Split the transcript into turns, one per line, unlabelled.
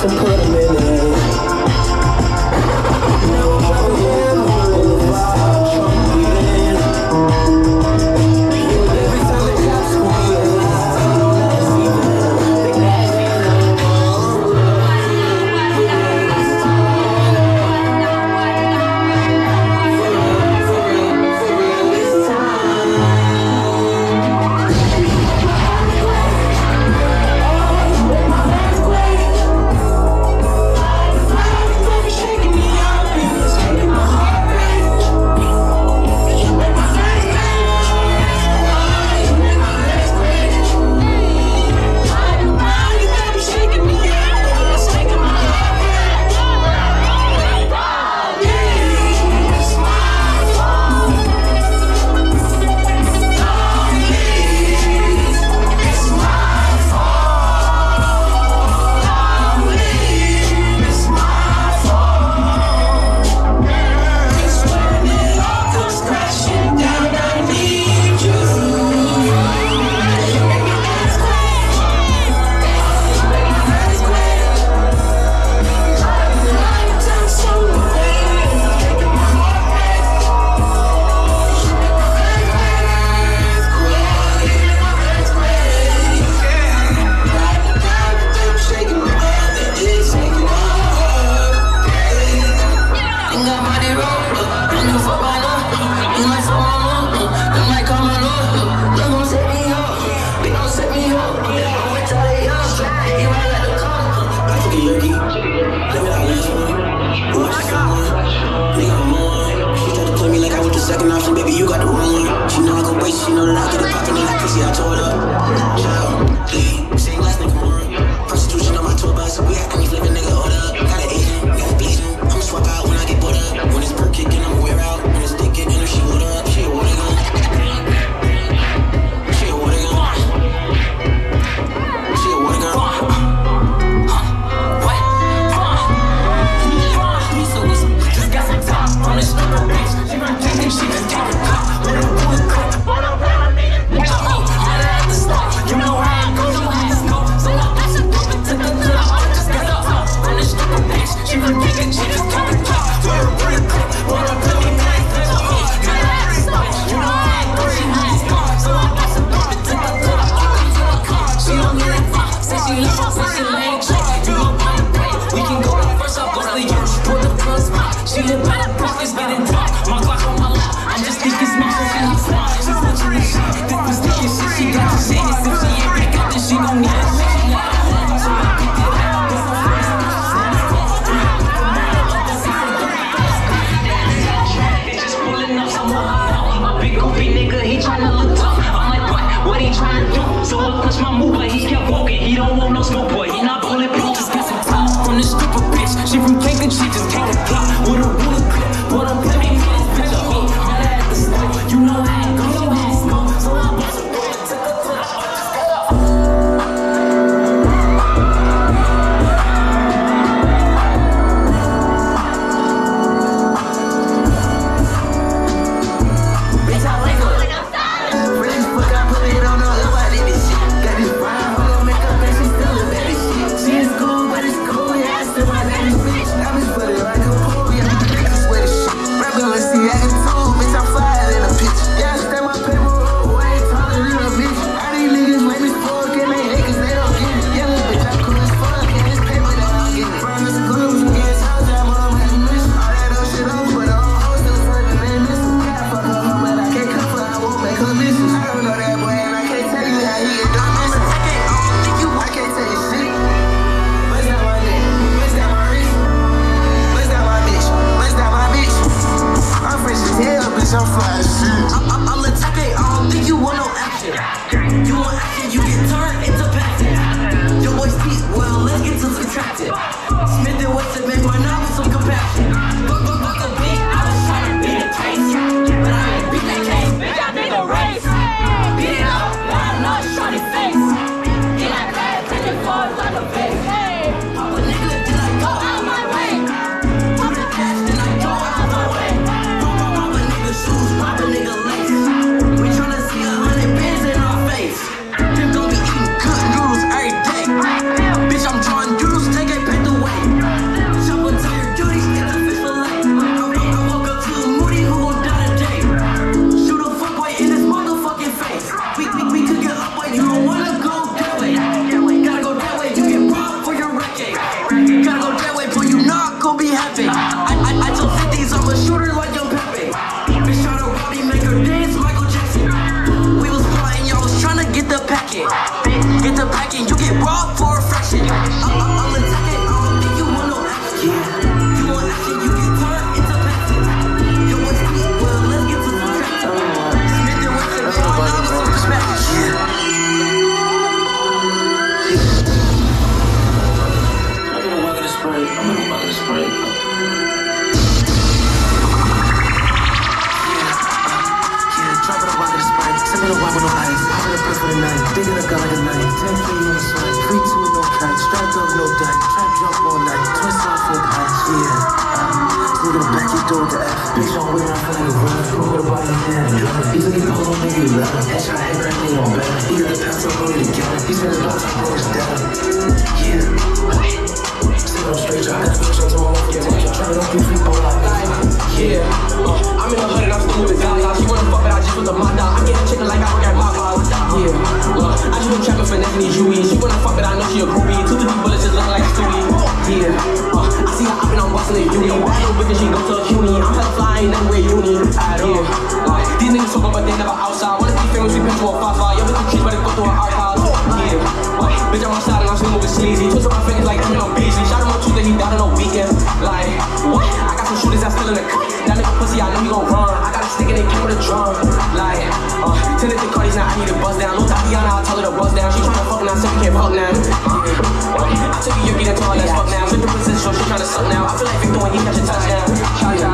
and put them in it. Second option, baby, you got the wrong one. She know I go waste, she know that I get it poppin' in like pussy, I told her. Child, please, same last nigga more. Prostitution on my tour bus, we actin' we flippin' nigga, hold up. Got an Asian, got a bleeding, I'ma swap out when I get bored up. When it's per kickin', I'ma wear out. When it's dick gettin' her, she water up, she a water gun. She a water gun. She a water gun. Just got some top on this stripper bitch. She been taking shit and taking pop. With a bullet clip, but I'm at the start. You know how it goes, you ass go. So I got some dope and took the club. Just got some top on this stripper bitch. She been taking shit and taking pop. With a bullet clip, but I'm at the start. You know how it goes, you ass go. So I got some dope and took the club. She don't get it far. Say she love us, say she lame chick. You gon' buy the play. We can go first up, what's the year? Put the club spot. She live by the pockets, getting drunk. My Glock on my lap. I'm just thinking smart, so she ain't smart. She's watching this shit. Think we sticking shit. She got the shit. If she ain't back out, then she gon' need it. So I picked it up. They just pulling up some more. A big goofy nigga, he tryna look tough. I'm like, what he tryna do? So I push my move, but he kept walking. He don't want no smoke, boy. He not bulletproof. Just got some top from this stripper bitch. She from Caitlyn, she just take a block with a bullet clip. But I'm playing with this bitch. You know how it goes, you ass go. So I bust a bullet, took a club. Bitch, I like her. Really fuck, I put it on her. I did this shit. Got this brown, hold on, makeup, and she still a baby shit. She is cool, but it's cool, yeah, I still my baby bitch. I'm just put it like a pool, yeah, I'm the sweat of shit. Rap gon' let's see, I can too, bitch, I'm flyer than a pitch. Yeah, I step my paper roll, way taller than a bitch. All these niggas lame as fuck, and they hate cause they don't get it. Yeah, little bitch, I'm cool as fuck, and this paper that I'm getting. From this school, we get sound job, but I'm having mission. All that old shit on, but I'm on still serving, man, listen. Yeah, I fuck her, but I can't come for her, I won't make her listen. I don't know that boy, and I can't tell you how he get done. I can't tell you shit. Bust down my neck, bust down my wrist. Bust down my bitch, bust down my bitch. I'm fresh as hell, bitch, I'm fly as shit. I'm a type A, I don't think you want no action. You want action, you get turned into passion. Your boy's teeth, well, let's get to subtracting. Smith and Wesson make my night with some compassion. Fuck a beat, I was trying to beat the case. But I ain't beat that case, bitch, I did the race. Beat it up, line up, shorty face. In that class, take it forward like a face. Pop a nigga, then I go out my way. Pop the cash, then I go out my way. Pop a nigga shoes, pop a nigga lace. We tryna see 100 bitches. jacket. Get the packing, you get raw for a fraction. I'm attacking, I don't think you want no action. Yeah. You want action, you get turned into passive. You want sweet, well, let's get to some traction. Smith and Wesson, they all know with some perspective. Yeah. I'm gonna walk in the spray. I'm gonna walk in the spray. Dropping a rock in the sprite, sipping a wine with no ice, popping a perk for the night, digging a gun like a knife, 10K on the side, 3-2 with no kite, strapped up, no dice, trap jump all night, twist off full pipes, yeah. Look at the back, you do it to F, bitch on where I feel like a runner, go with a body in hand, drummer, he's looking cold on maybe 11, headshot, head crack, they on better, he got the pass up, roll it together, he said his box, I roll his down, yeah. Sit on straight, I got to push on to my own attention, try to don't be free, all I need, yeah. I'm in the hood and I'm still moving down. She wanna fuck, but I just put the mod down. I'm getting chicken like I work at Popeyes. Yeah, I just been trapping for Anthony Jewy. She wanna fuck, but I know she a groupie. 2 to 3 bullets just looking like a Stewie. Yeah, I see her up and I'm busting the uni. Bad little bitch and she go to a CUNY. I'm hella fly, ain't never wear uni at all. These niggas so good, but they never outside. Wanna be famous, we pinch to a 5-5. Yo, bitch, the trees better go through an archive. Yeah, bitch, I'm outside and I'm still moving sleazy. Twist up my fingers like I'm on Beasley. Shot him on Tuesday, he died on a weekend. Like, what? I got some shooters that's still in the cut. That nigga pussy, I know he gon' run. I got a stick and they came with a drum. Like, tended to Cardi's now, I need a buzz down. No Tatiana, I'll tell her to buzz down. She tryna fuck now, so we can't fuck now. I took a Yuki, that's all that's fuck now. Flip the position, she tryna suck now. I feel like Victor when he catch a touchdown.